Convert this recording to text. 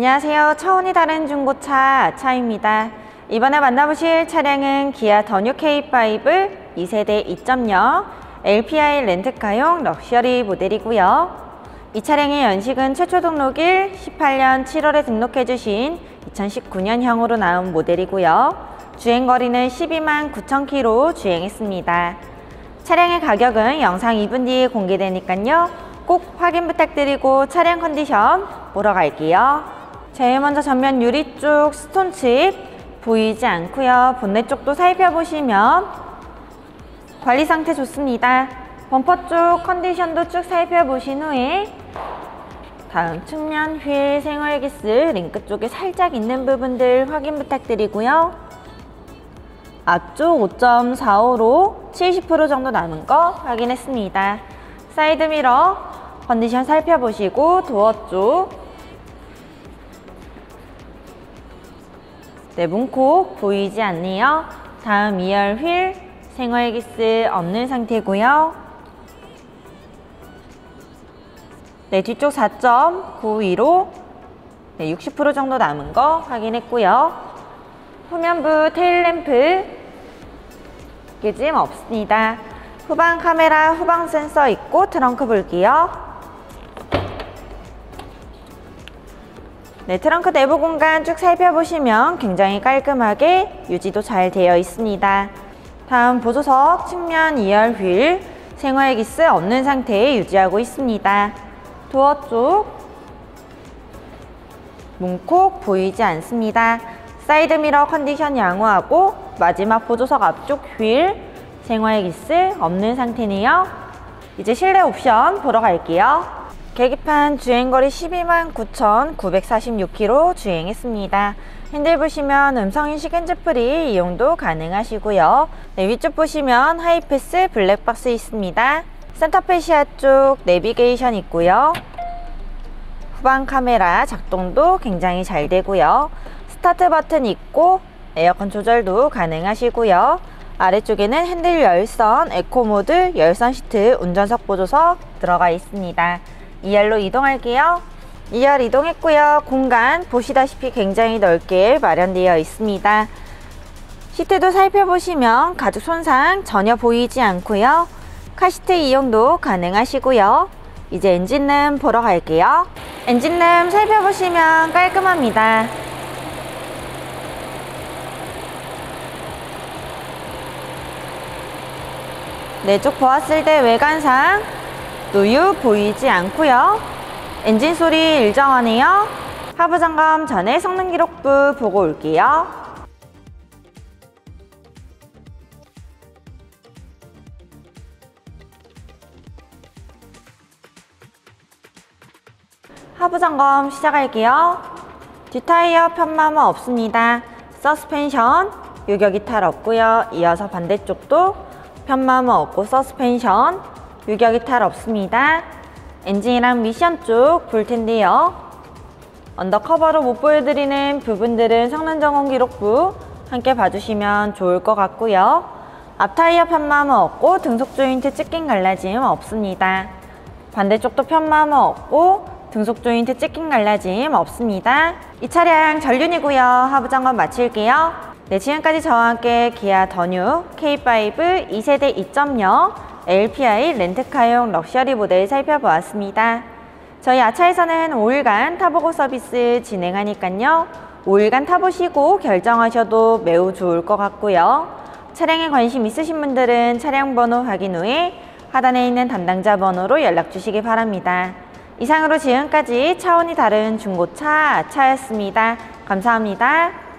안녕하세요. 차원이 다른 중고차 아차입니다. 이번에 만나보실 차량은 기아 더뉴 K5 2세대 2.0 LPI 렌트카용 럭셔리 모델이고요. 이 차량의 연식은 최초 등록일 18년 7월에 등록해주신 2019년형으로 나온 모델이고요. 주행거리는 12만 9천 km 주행했습니다. 차량의 가격은 영상 2분 뒤에 공개되니까요. 꼭 확인 부탁드리고 차량 컨디션 보러 갈게요. 제일 먼저 전면 유리 쪽 스톤칩 보이지 않고요. 본넷 쪽도 살펴보시면 관리 상태 좋습니다. 범퍼 쪽 컨디션도 쭉 살펴보신 후에 다음 측면 휠 생활기스 링크 쪽에 살짝 있는 부분들 확인 부탁드리고요. 앞쪽 5.45로 70% 정도 남은 거 확인했습니다. 사이드미러 컨디션 살펴보시고 도어 쪽 문콕 보이지 않네요. 다음 2열 휠 생활기스 없는 상태고요. 뒤쪽 4.92로 60% 정도 남은 거 확인했고요. 후면부 테일램프 깨짐 없습니다. 후방 카메라, 후방 센서 있고 트렁크 볼게요. 트렁크 내부 공간 쭉 살펴보시면 굉장히 깔끔하게 유지도 잘 되어 있습니다. 다음 보조석 측면 2열 휠 생활기스 없는 상태에 유지하고 있습니다. 도어 쪽 문콕 보이지 않습니다. 사이드미러 컨디션 양호하고 마지막 보조석 앞쪽 휠 생활기스 없는 상태네요. 이제 실내 옵션 보러 갈게요. 계기판 주행거리 12만 9,946km 주행했습니다. 핸들 보시면 음성인식 핸즈프리 이용도 가능하시고요. 위쪽 보시면 하이패스 블랙박스 있습니다. 센터페시아 쪽 내비게이션 있고요. 후방 카메라 작동도 굉장히 잘 되고요. 스타트 버튼 있고 에어컨 조절도 가능하시고요. 아래쪽에는 핸들 열선, 에코모드, 열선 시트, 운전석 보조석 들어가 있습니다. 2열로 이동할게요. 2열 이동했고요. 공간 보시다시피 굉장히 넓게 마련되어 있습니다. 시트도 살펴보시면 가죽 손상 전혀 보이지 않고요. 카시트 이용도 가능하시고요. 이제 엔진룸 보러 갈게요. 엔진룸 살펴보시면 깔끔합니다. 쪽 보았을 때 외관상 노유 보이지 않고요. 엔진 소리 일정하네요. 하부 점검 전에 성능 기록부 보고 올게요. 하부 점검 시작할게요. 뒷타이어 편마모 없습니다. 서스펜션 유격 이탈 없고요. 이어서 반대쪽도 편마모 없고 서스펜션 유격 이탈 없습니다. 엔진이랑 미션 쪽 볼 텐데요. 언더커버로 못 보여드리는 부분들은 성능 점검 기록부 함께 봐주시면 좋을 것 같고요. 앞타이어 편마모 없고 등속 조인트 찢긴 갈라짐 없습니다. 반대쪽도 편마모 없고 등속 조인트 찢긴 갈라짐 없습니다. 이 차량 전륜이고요. 하부 점검 마칠게요. 지금까지 저와 함께 기아 더뉴 K5 2세대 2.0 LPI 렌트카용 럭셔리 모델 살펴보았습니다. 저희 아차에서는 5일간 타보고 서비스 진행하니까요. 5일간 타보시고 결정하셔도 매우 좋을 것 같고요. 차량에 관심 있으신 분들은 차량 번호 확인 후에 하단에 있는 담당자 번호로 연락 주시기 바랍니다. 이상으로 지금까지 차원이 다른 중고차 아차였습니다. 감사합니다.